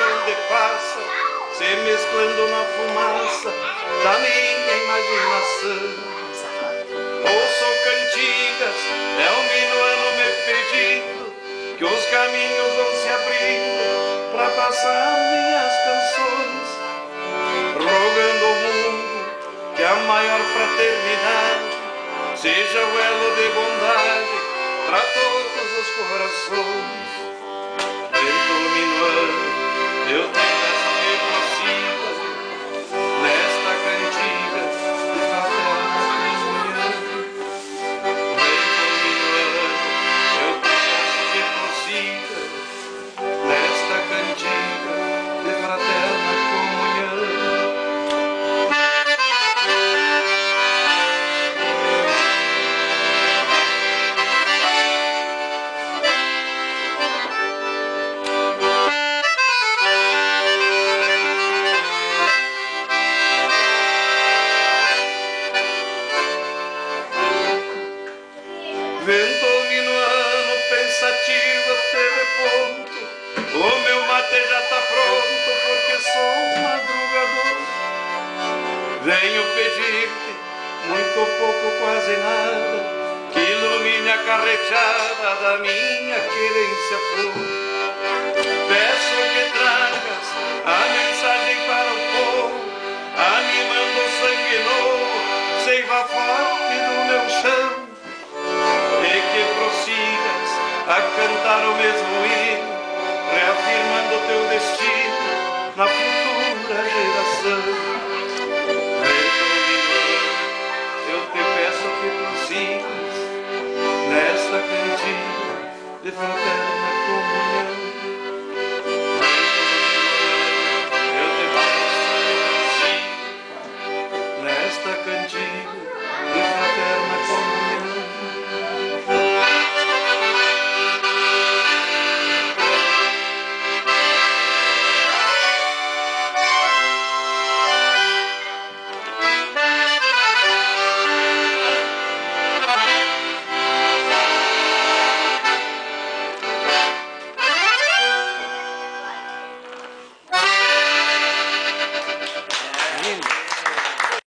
onde passa, se mesclando na fumaça da minha imaginação. Ouço cantigas, é um minuano me pedindo que os caminhos vão se abrindo pra passar minhas canções, rogando ao mundo que a maior fraternidade seja o elo de bondade pra todos os corações. Vento minuano, eu tenho essa me prossiga nesta cantiga de fraterna comunhão. Vento minuano, eu tenho essa me prossiga nesta cantiga de fraterna comunhão. Vento minuano pensativo teve ponto, o meu mate já tá pronto porque sou madrugador. Venho pedir-te, muito pouco, quase nada, que ilumine a carreteada da minha querência flor. Peço que